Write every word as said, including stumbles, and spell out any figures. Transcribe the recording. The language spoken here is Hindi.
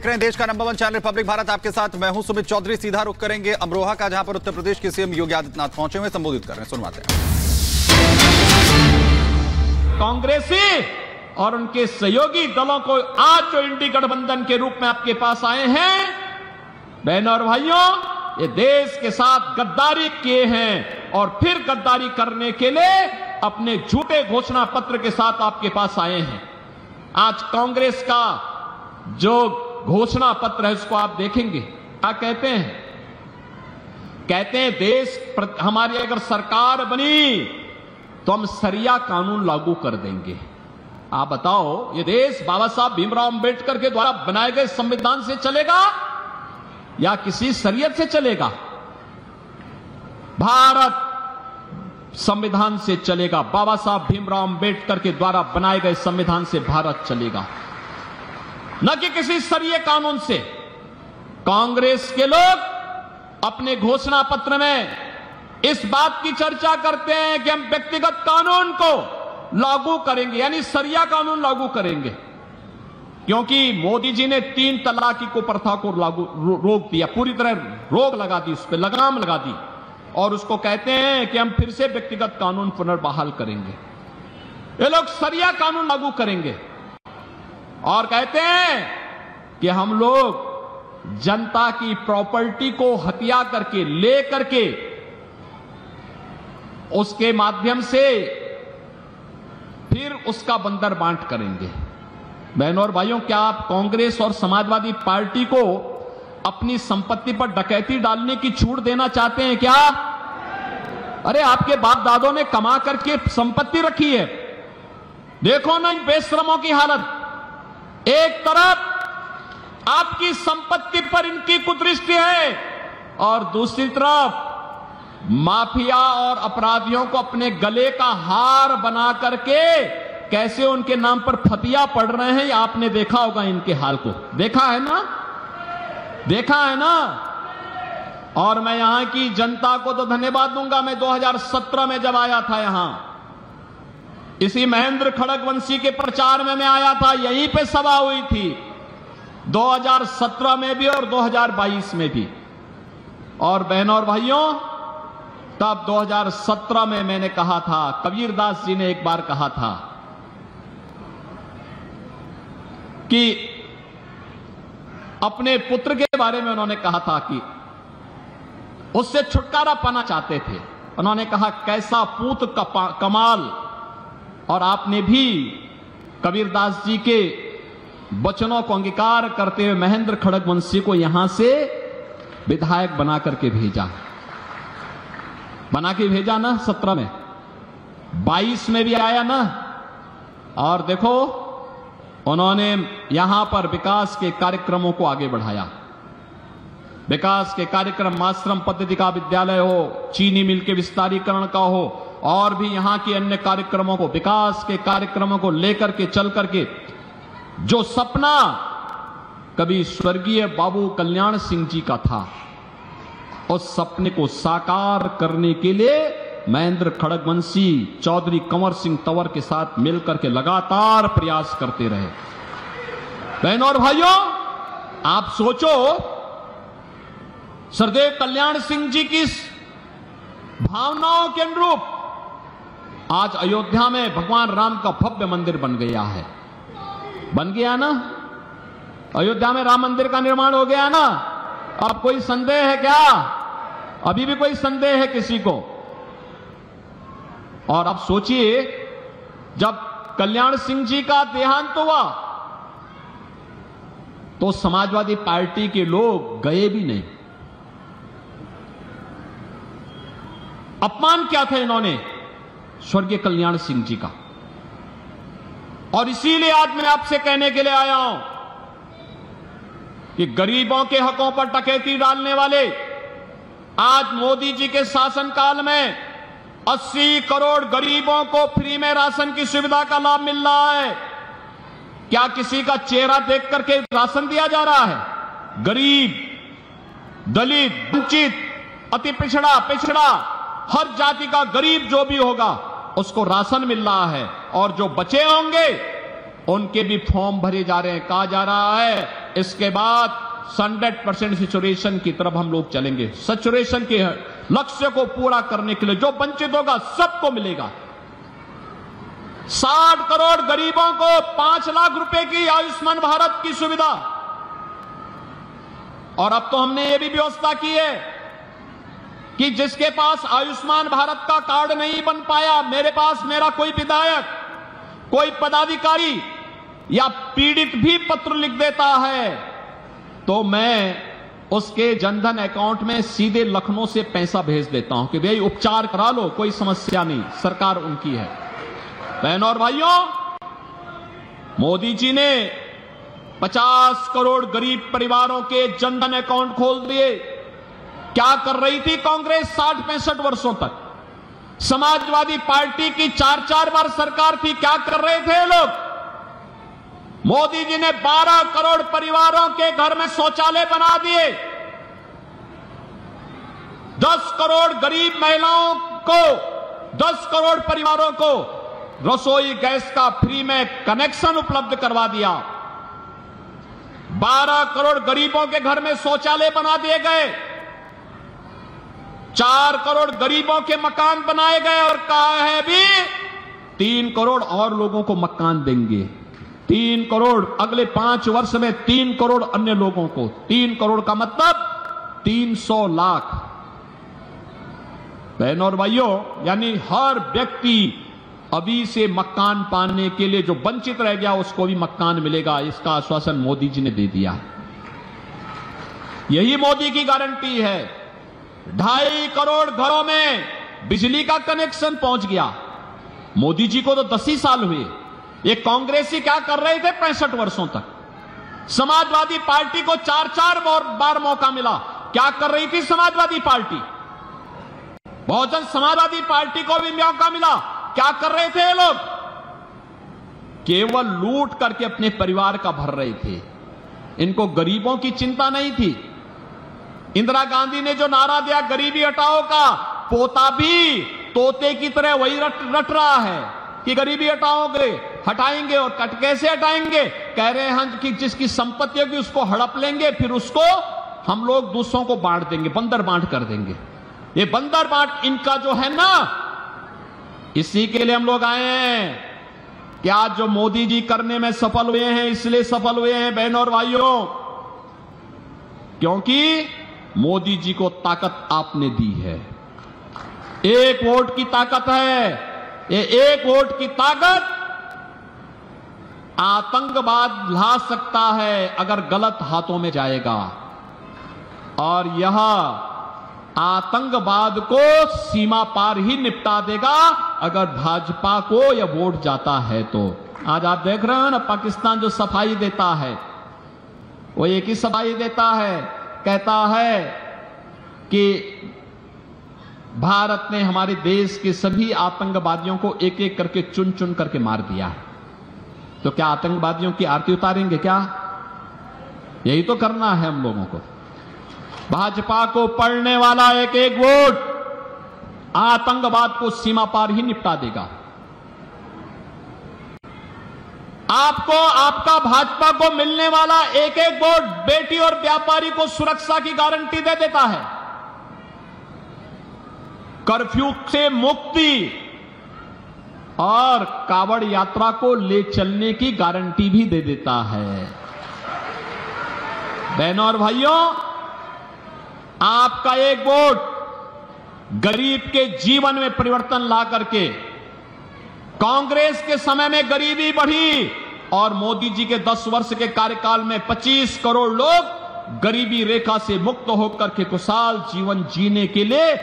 देख रहे हैं देश का number one channel Republic Bharat, आपके साथ मैं हूं सुमित चौधरी। सीधा रुख करेंगे अमरोहा का, जहां पर उत्तर प्रदेश के सीएम योगी आदित्यनाथ पहुंचे हुए, संबोधित कर रहे हैं। सुनवाते हैं। कांग्रेसी और उनके सहयोगी दलों को आज जो इंडी गठबंधन के रूप में आपके पास आए हैं, बहनों और भाइयों, ये देश के साथ गद्दारी किए हैं और फिर गद्दारी करने के लिए अपने झूठे घोषणा पत्र के साथ आपके पास आए हैं। आज कांग्रेस का जो घोषणा पत्र है उसको आप देखेंगे, क्या कहते हैं? कहते हैं देश हमारी अगर सरकार बनी तो हम सरिया कानून लागू कर देंगे। आप बताओ, ये देश बाबा साहब भीमराव अंबेडकर के द्वारा बनाए गए संविधान से चलेगा या किसी शरीयत से चलेगा? भारत संविधान से चलेगा। बाबा साहब भीमराव अंबेडकर के द्वारा बनाए गए संविधान से भारत चलेगा, न कि किसी शरीय कानून से। कांग्रेस के लोग अपने घोषणा पत्र में इस बात की चर्चा करते हैं कि हम व्यक्तिगत कानून को लागू करेंगे, यानी शरिया कानून लागू करेंगे, क्योंकि मोदी जी ने तीन तलाक की कुप्रथा को लागू रो, रोक दिया, पूरी तरह रोक लगा दी, उस पर लगाम लगा दी, और उसको कहते हैं कि हम फिर से व्यक्तिगत कानून पुनर्बहाल करेंगे। ये लोग शरिया कानून लागू करेंगे और कहते हैं कि हम लोग जनता की प्रॉपर्टी को हत्या करके, ले करके, उसके माध्यम से फिर उसका बंदर बांट करेंगे। बहनों और भाइयों, क्या आप कांग्रेस और समाजवादी पार्टी को अपनी संपत्ति पर डकैती डालने की छूट देना चाहते हैं क्या? अरे आपके बाप दादों ने कमा करके संपत्ति रखी है, देखो ना इन बेशरमों की हालत। एक तरफ आपकी संपत्ति पर इनकी कुदृष्टि है और दूसरी तरफ माफिया और अपराधियों को अपने गले का हार बना करके कैसे उनके नाम पर फतिया पड़ रहे हैं, आपने देखा होगा इनके हाल को। देखा है ना, देखा है ना। और मैं यहां की जनता को तो धन्यवाद दूंगा। मैं दो हज़ार सत्रह में जब आया था यहां, इसी महेंद्र खड़गवंशी के प्रचार में मैं आया था, यहीं पे सभा हुई थी दो हज़ार सत्रह में भी और दो हज़ार बाईस में भी। और बहनों और भाइयों, तब दो हज़ार सत्रह में मैंने कहा था, कबीरदास जी ने एक बार कहा था कि अपने पुत्र के बारे में उन्होंने कहा था कि उससे छुटकारा पाना चाहते थे। उन्होंने कहा कैसा पूत कमाल। और आपने भी कबीरदास जी के वचनों को अंगीकार करते हुए महेंद्र खड़गवंशी को यहां से विधायक बना करके भेजा, बना के भेजा ना। सत्रह में, बाईस में भी आया ना। और देखो, उन्होंने यहां पर विकास के कार्यक्रमों को आगे बढ़ाया। विकास के कार्यक्रम, आश्रम पद्धति का विद्यालय हो, चीनी मिल के विस्तारीकरण का हो, और भी यहां के अन्य कार्यक्रमों को, विकास के कार्यक्रमों को लेकर के चल करके जो सपना कभी स्वर्गीय बाबू कल्याण सिंह जी का था, उस सपने को साकार करने के लिए महेंद्र खड़गवंशी चौधरी कंवर सिंह तंवर के साथ मिलकर के लगातार प्रयास करते रहे। बहनों और भाइयों, आप सोचो, सरदेव कल्याण सिंह जी की भावनाओं के अनुरूप आज अयोध्या में भगवान राम का भव्य मंदिर बन गया है। बन गया ना, अयोध्या में राम मंदिर का निर्माण हो गया ना। अब कोई संदेह है क्या? अभी भी कोई संदेह है किसी को? और अब सोचिए, जब कल्याण सिंह जी का देहांत हुआ तो समाजवादी पार्टी के लोग गए भी नहीं। अपमान क्या था इन्होंने स्वर्गीय कल्याण सिंह जी का। और इसीलिए आज मैं आपसे कहने के लिए आया हूं कि गरीबों के हकों पर डकैती डालने वाले, आज मोदी जी के शासनकाल में अस्सी करोड़ गरीबों को फ्री में राशन की सुविधा का लाभ मिल रहा है। क्या किसी का चेहरा देख करके राशन दिया जा रहा है? गरीब, दलित, वंचित, अति पिछड़ा, पिछड़ा, हर जाति का गरीब जो भी होगा उसको राशन मिल रहा है। और जो बचे होंगे उनके भी फॉर्म भरे जा रहे हैं। कहा जा रहा है इसके बाद हंड्रेड परसेंट सैचुरेशन की तरफ हम लोग चलेंगे। सैचुरेशन के लक्ष्य को पूरा करने के लिए जो वंचित होगा सबको मिलेगा। साठ करोड़ गरीबों को पांच लाख रुपए की आयुष्मान भारत की सुविधा। और अब तो हमने ये भी व्यवस्था की है कि जिसके पास आयुष्मान भारत का कार्ड नहीं बन पाया, मेरे पास मेरा कोई विधायक, कोई पदाधिकारी या पीड़ित भी पत्र लिख देता है तो मैं उसके जनधन अकाउंट में सीधे लखनऊ से पैसा भेज देता हूं कि भाई उपचार करा लो, कोई समस्या नहीं, सरकार उनकी है। बहनों और भाइयों, मोदी जी ने पचास करोड़ गरीब परिवारों के जनधन अकाउंट खोल दिए। क्या कर रही थी कांग्रेस साठ पैंसठ वर्षों तक? समाजवादी पार्टी की चार चार बार सरकार थी, क्या कर रहे थे लोग? मोदी जी ने बारह करोड़ परिवारों के घर में शौचालय बना दिए। दस करोड़ गरीब महिलाओं को, दस करोड़ परिवारों को रसोई गैस का फ्री में कनेक्शन उपलब्ध करवा दिया। बारह करोड़ गरीबों के घर में शौचालय बना दिए गए। चार करोड़ गरीबों के मकान बनाए गए और कहा है भी तीन करोड़ और लोगों को मकान देंगे। तीन करोड़ अगले पांच वर्ष में तीन करोड़ अन्य लोगों को। तीन करोड़ का मतलब तीन सौ लाख। बहनों और भाइयों, यानी हर व्यक्ति अभी से मकान पाने के लिए जो वंचित रह गया उसको भी मकान मिलेगा। इसका आश्वासन मोदी जी ने दे दिया। यही मोदी की गारंटी है। ढाई करोड़ घरों में बिजली का कनेक्शन पहुंच गया। मोदी जी को तो दस ही साल हुए। ये कांग्रेसी क्या कर रहे थे पैंसठ वर्षों तक? समाजवादी पार्टी को चार चार बार मौका मिला। क्या कर रही थी समाजवादी पार्टी? बहुजन समाजवादी पार्टी को भी मौका मिला। क्या कर रहे थे ये लोग? केवल लूट करके अपने परिवार का भर रहे थे। इनको गरीबों की चिंता नहीं थी। इंदिरा गांधी ने जो नारा दिया गरीबी हटाओ का, पोता भी तोते की तरह वही रट, रट रहा है कि गरीबी हटाओगे, हटाएंगे। और कट कैसे हटाएंगे? कह रहे हैं कि जिसकी संपत्ति होगी उसको हड़प लेंगे, फिर उसको हम लोग दूसरों को बांट देंगे, बंदर बांट कर देंगे। ये बंदर बांट इनका जो है ना, इसी के लिए हम लोग आए हैं कि आज जो मोदी जी करने में सफल हुए हैं, इसलिए सफल हुए हैं बहनों और भाइयों, क्योंकि मोदी जी को ताकत आपने दी है। एक वोट की ताकत है। ये एक वोट की ताकत आतंकवाद ला सकता है अगर गलत हाथों में जाएगा। और यह आतंकवाद को सीमा पार ही निपटा देगा अगर भाजपा को यह वोट जाता है तो। आज आप देख रहे हो ना, पाकिस्तान जो सफाई देता है वो एक ही सफाई देता है, कहता है कि भारत ने हमारे देश के सभी आतंकवादियों को एक एक करके चुन चुन करके मार दिया। तो क्या आतंकवादियों की आरती उतारेंगे क्या? यही तो करना है हम लोगों को। भाजपा को पड़ने वाला एक एक वोट आतंकवाद को सीमा पार ही निपटा देगा। आपको, आपका भाजपा को मिलने वाला एक एक वोट बेटी और व्यापारी को सुरक्षा की गारंटी दे देता है। कर्फ्यू से मुक्ति और कावड़ यात्रा को ले चलने की गारंटी भी दे देता है। बहनों और भाइयों, आपका एक वोट गरीब के जीवन में परिवर्तन ला करके, कांग्रेस के समय में गरीबी बढ़ी और मोदी जी के दस वर्ष के कार्यकाल में पच्चीस करोड़ लोग गरीबी रेखा से मुक्त होकर के खुशहाल जीवन जीने के लिए